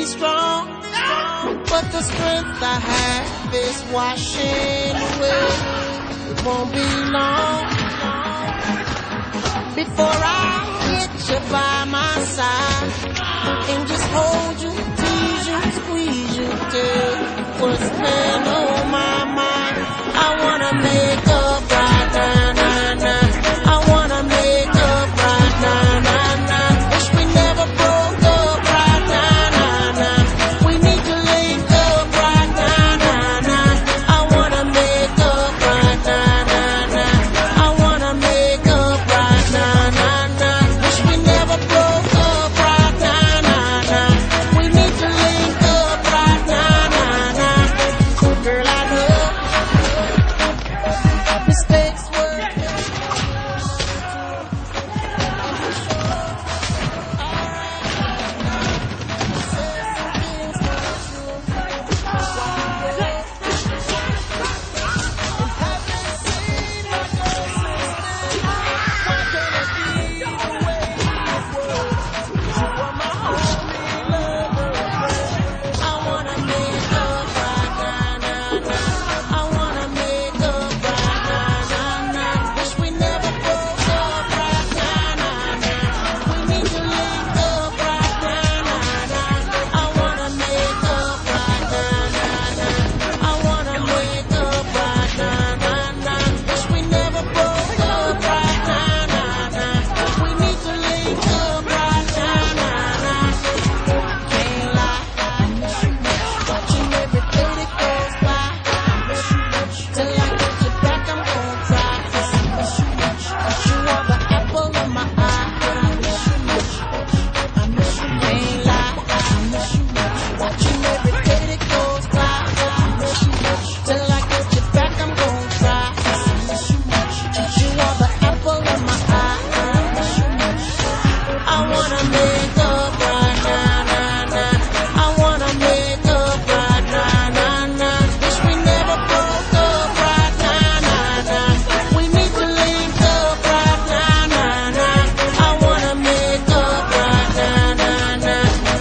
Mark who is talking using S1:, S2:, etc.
S1: strong, but the strength I have is washing away. It won't be long before I get you by my side and just hold you, tease you, squeeze you till what's been